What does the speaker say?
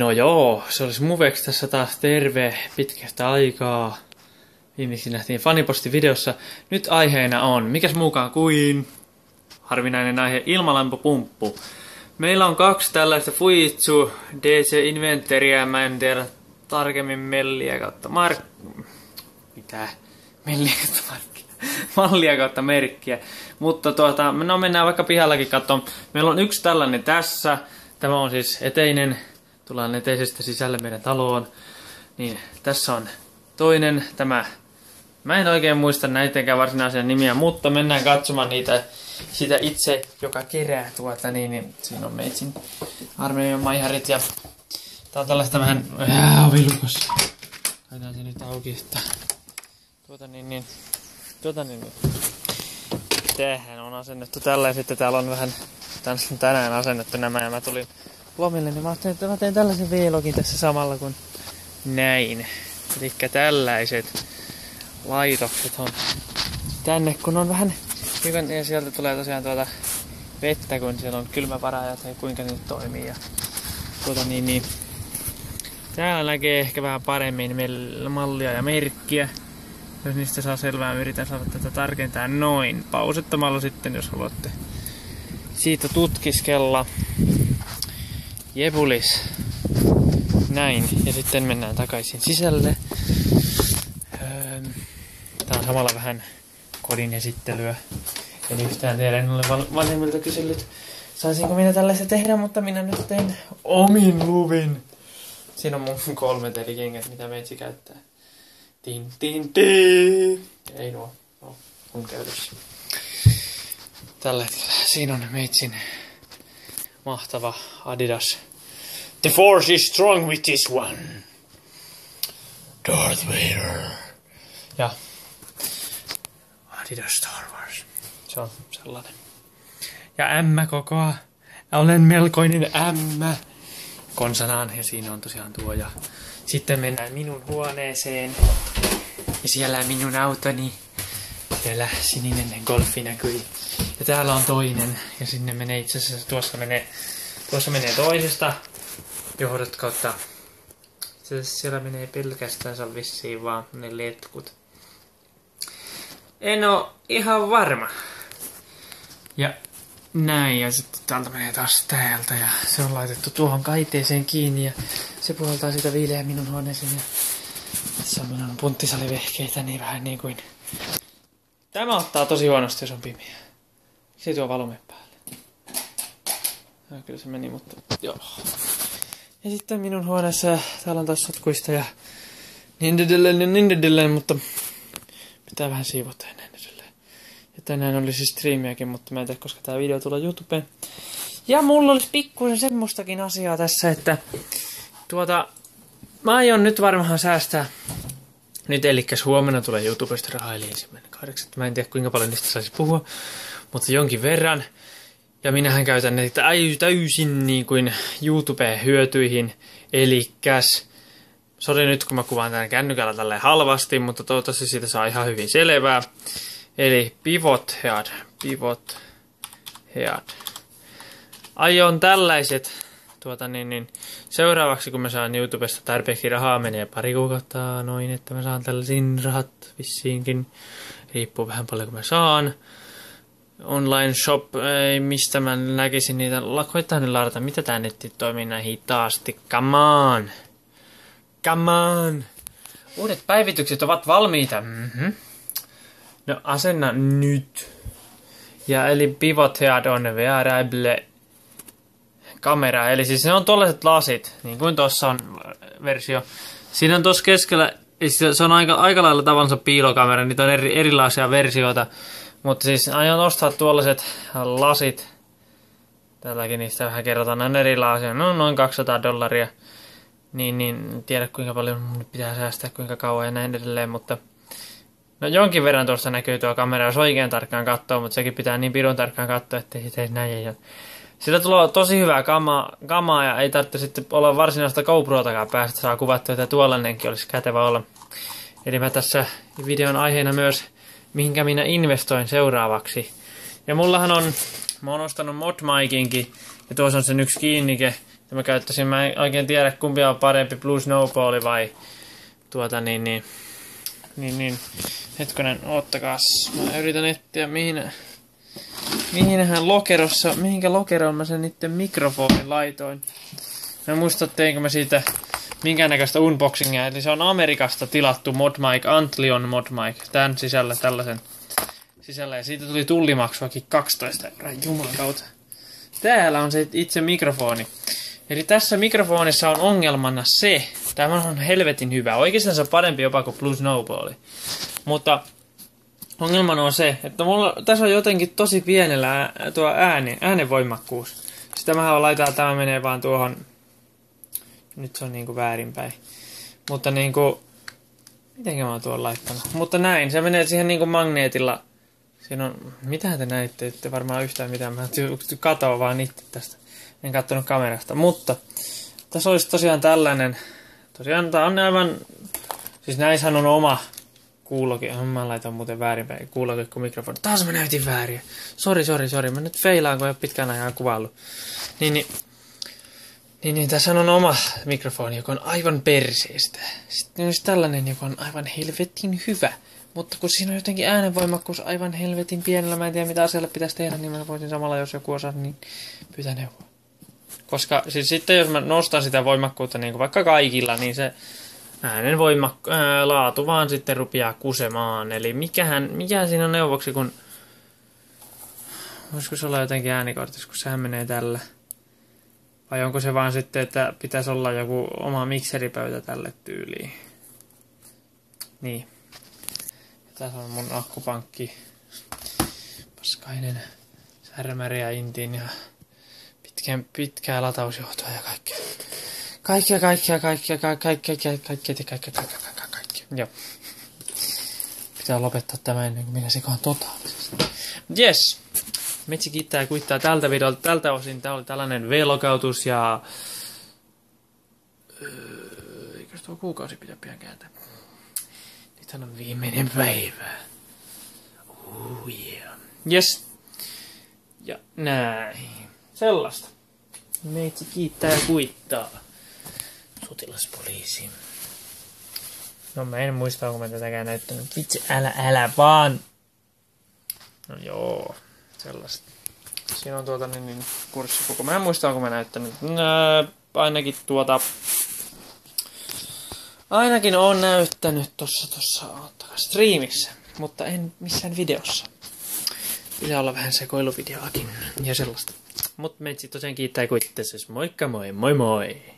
No joo, se olisi Muvex tässä taas terve pitkästä aikaa. Viimeksi nähtiin fanipostivideossa. Nyt aiheena on, mikäs muukaan kuin harvinainen aihe, ilmalämpöpumppu. Meillä on 2 tällaista Fujitsu DC Inventoria, mä en tiedä tarkemmin mallia kautta merkkiä. Mutta no mennään vaikka pihallakin katsomaan. Meillä on 1 tällainen tässä. Tämä on siis eteinen. Tullaan eteisestä sisälle meidän taloon. Niin tässä on toinen. Tämä. Mä en oikein muista näitäkään varsinaisia nimiä, mutta mennään katsomaan niitä. Sitä itse, joka kerää niin siinä on meitsin armeijan maiharit ja tää on tällaista vähän ovilukossa. Laitetaan se nyt auki, että tämähän on asennettu tällä ja sitten täällä on vähän tänään asennettu nämä ja mä tulin lomille, niin mä ajattelin, että mä teen tällaisen vlogin tässä samalla kuin näin. Elikkä tällaiset laitokset on tänne, kun on vähän ja sieltä tulee tosiaan vettä, kun siellä on kylmävarajat ja kuinka ne toimii. Ja täällä näkee ehkä vähän paremmin mallia ja merkkiä. Jos niistä saa selvää, yritän saada tätä tarkentaa noin pausettamalla sitten, jos haluatte siitä tutkiskella. Jepulis. Näin. Ja sitten mennään takaisin sisälle. Tää on samalla vähän kodin esittelyä. En yhtään tiedä, en ole vanhemmilta kysellyt, saisinko minä tällaista tehdä, mutta minä nyt teen omin luvin. Siinä on mun 3 telikengät, mitä meitsi käyttää. Ei nuo mun käytössä. Tällä hetkellä siinä on meitsin mahtava Adidas. The force is strong with this one. Darth Vader. Ja Adidas Star Wars. Se on sellainen. Ja M-kokoa. Olen melkoinen M. Konsanaan. Ja siinä on tosiaan tuo. Ja sitten mennään minun huoneeseen. Ja siellä minun autoni. Siellä sininen golfi näkyi. Ja täällä on toinen. Ja sinne menee itse asiassa. Tuossa menee toisesta johdot kautta. Itse asiassa siellä menee pelkästään vissiin vaan ne letkut. En oo ihan varma. Ja näin, ja sitten täältä menee taas täältä, ja se on laitettu tuohon kaiteeseen kiinni, ja se puoltaa sitä viileä minun huoneeseen, ja tässä on minun punttisalivehkeitä, niin vähän niin kuin. Tämä ottaa tosi huonosti, jos on pimeä. Se tuo valomme päälle. No, kyllä se meni, mutta joo. Ja sitten minun huoneessa, täällä on taas sotkuista, ja niin edelleen, mutta pitää vähän siivota ja näin edelleen. Ja tänään oli siis striimiäkin, mutta mä en tiedä, koska tää video tulee YouTubeen. Ja mulla olisi pikkuisen semmoistakin asiaa tässä, että mä aion nyt varmaan säästää. Nyt elikkäs huomenna tulee YouTubesta rahaa, eli 1.8. Mä en tiedä, kuinka paljon niistä saisi puhua, mutta jonkin verran. Ja minähän käytän ne täysin niin kuin YouTube-hyötyihin, elikkäs. Sori nyt, kun mä kuvaan tämän kännykällä tälleen halvasti, mutta toivottavasti siitä saa ihan hyvin selvää. Eli pivot head. Aion tällaiset, seuraavaksi kun mä saan YouTubesta tarpeeksi rahaa, menee pari kuukautta noin, että mä saan tällaisiin rahat vissiinkin. Riippuu vähän paljon, kun mä saan. Online shop, mistä mä näkisin niitä. Koittaa nyt ladata, mitä tää netti toimii näin hitaasti. Come on! Uudet päivitykset ovat valmiita. No asenna nyt. Ja eli pivot head on wearable kamera. Eli siis ne on tollaiset lasit, niin kuin tossa on versio. Siinä on tossa keskellä, se on aika lailla tavansa piilokamera, niitä on erilaisia versioita. Mutta siis aion ostaa tuollaiset lasit. Tälläkin niistä vähän kerrotaan, ne on erilaisia, no noin $200. Niin tiedä kuinka paljon mun pitää säästää, kuinka kauan ja näin edelleen, mutta no jonkin verran tuosta näkyy tuo kamera, jos oikein tarkkaan katsoo, mutta sekin pitää niin pirun tarkkaan katsoa, ettei se tee näin. Ja sillä tulee tosi hyvää kamaa ja ei tarvitse sitten olla varsinaista GoProtakaan päästä, saa kuvattua, että tuollainenkin olisi kätevä olla. Eli mä tässä videon aiheena myös, mihinkä minä investoin seuraavaksi. Ja mullahan on, mä oon ostanut ModMicinkin, ja tuossa on sen yksi kiinnike, mä käyttäisin. Mä en oikein tiedä, kumpi on parempi, Blue Snowball vai hetkonen, oottakaas. Mä yritän etsiä mihinkä lokeroon mä sen niitten mikrofonin laitoin. Mä muistan, teinkö mä siitä minkäännäköistä unboxingia, eli se on Amerikasta tilattu ModMic, Antlion ModMic, tän sisällä, tällaisen sisällä, ja siitä tuli tullimaksuakin 12 €, jumalauta. Täällä on se itse mikrofoni. Eli tässä mikrofonissa on ongelmana se, tämä on helvetin hyvä, oikeastaan se on parempi jopa kuin Blue Snowball. Mutta ongelmana on se, että tässä on jotenkin tosi pienellä tuo äänenvoimakkuus. Sitä mä laitan, tämä menee vaan tuohon. Nyt se on niinku väärinpäin. Mutta niinku, mitenkä mä oon tuon laittanut? Mutta näin, se menee siihen niinku magneetilla. Siinä on, mitähän te näitte? Ette varmaan yhtään mitään. Mä katoin vaan itse tästä. En kattonut kamerasta. Mutta tässä olisi tosiaan tällainen. Tosiaan tää on aivan, siis näissähän on oma kuuloke. Mä laitan muuten väärinpäin kuuloke kuin mikrofoni. Taas mä näytin väärin. Sori. Mä nyt feilaan, kun ei ole pitkään ajan kuvaillut. Niin, tässä on oma mikrofoni, joka on aivan perseestä. Sitten olisi tällainen, joka on aivan helvetin hyvä. Mutta kun siinä on jotenkin äänenvoimakkuus aivan helvetin pienellä, mä en tiedä mitä asialle pitäisi tehdä, niin mä voisin samalla, jos joku osaa, niin pyytää neuvoa. Koska siis sitten jos mä nostan sitä voimakkuutta niin kuin vaikka kaikilla, niin se äänen laatu vaan sitten rupeaa kusemaan. Eli mikä siinä on neuvoksi, kun voisiko se olla jotenkin äänikortissa, kun sehän menee tällä. Vai onko se vaan sitten, että pitäisi olla joku oma mikseripöytä tälle tyyliin. Niin. Ja tässä on mun akkupankki. Paskainen särmäri ja intiin ja pitkää latausjohtoa ja kaikkea. Kaikkea. Joo. Pitää lopettaa tämä ennen kuin minä sekaan totaalisesti. Yes. Metsi kiittää ja kuittaa tältä videolta. Tältä osin tää oli tällainen V-lokautus ja eikös tuo kuukausi pitää pian kääntää. Nythän on viimeinen päivä. Yeah. Yes. Ja näin. Sellaista. Meitsi kiittää ja kuittaa. Sotilaspoliisi. No mä en muista, onko mä tätäkään näyttänyt. Vitsi, älä vaan. No joo. Sellaista. Siinä on kurssikoko. Mä en muista, onko mä näyttänyt. Ainakin on näyttänyt tossa striimissä, mutta en missään videossa. Pitää olla vähän sekoiluvideoakin ja sellaista. Mut meitsi tosiaan kiittää ja kuittaa. Moikka moi.